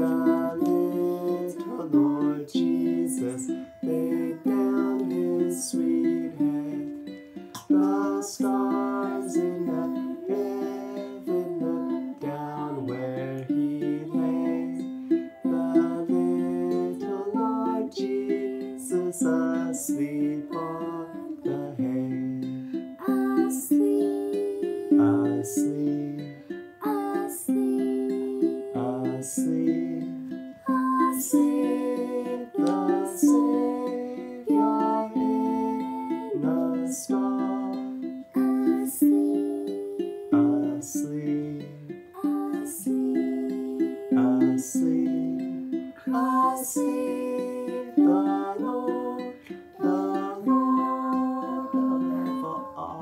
little Lord Jesus laid down his sweet head. The stars in the heaven looked down where he lay. The little Lord Jesus asleep on the hay. Asleep, asleep, asleep, asleep, asleep, the Savior in the stall. Asleep, asleep, asleep, asleep, asleep, the Lord of all.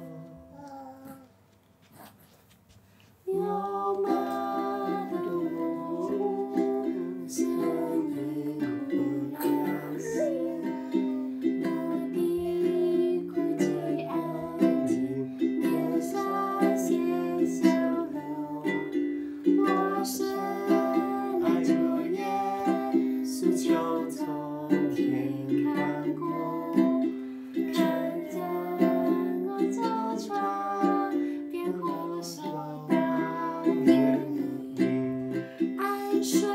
Your mother was standing in the那地枯寂安静，年少写小楼。我深爱主耶稣，就从天看过，看见我坐船，变红手当天明，安睡，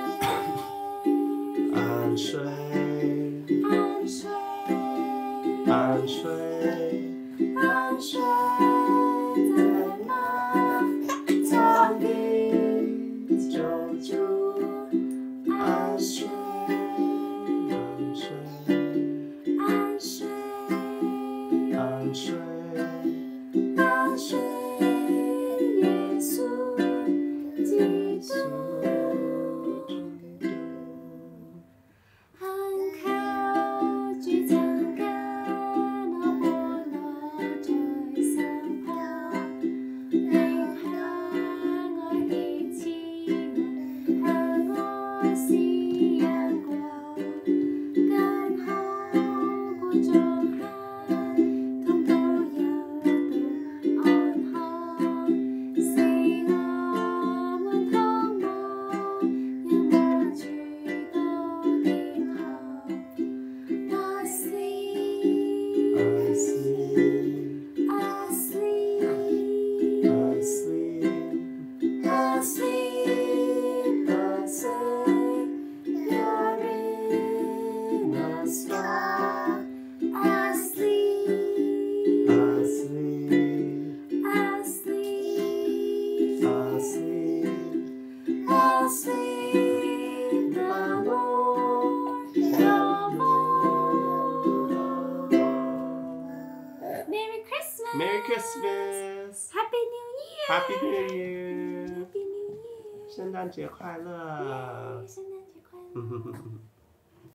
安睡，安睡，安睡，安睡，在那草地救主，安睡，安睡，安睡，安睡，安睡，耶稣基督。Merry Christmas! Happy New Year! Happy New Year! Happy New Year! 圣诞节快乐！ 圣诞节快乐！